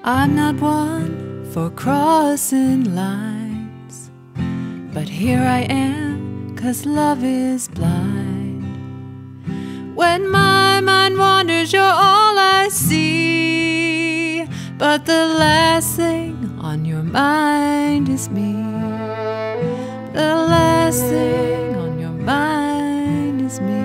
I'm not one for crossing lines, but here I am, 'cause love is blind. When my mind wanders, you're all I see, but the last thing on your mind is me. The last thing on your mind is me.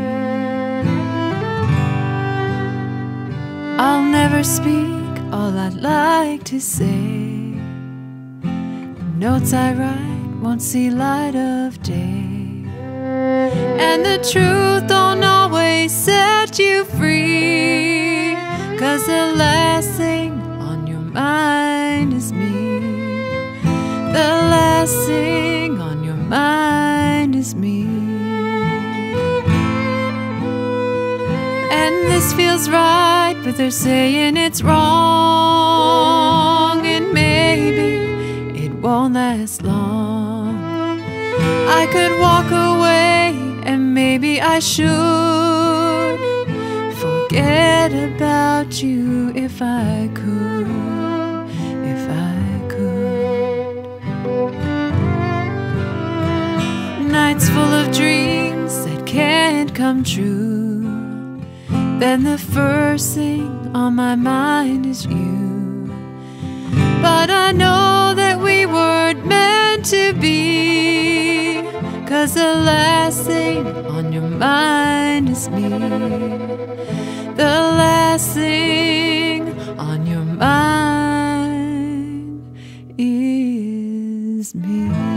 I'll never speak all I'd like to say. The notes I write won't see light of day, and the truth don't always set you free, 'cause the last thing on your mind is me. The last thing on your mind is me. And this feels right, but they're saying it's wrong, and maybe it won't last long. I could walk away, and maybe I should forget about you if I could, if I could. Nights full of dreams that can't come true, then the first thing on my mind is you. But I know that we weren't meant to be, 'cause the last thing on your mind is me. The last thing on your mind is me.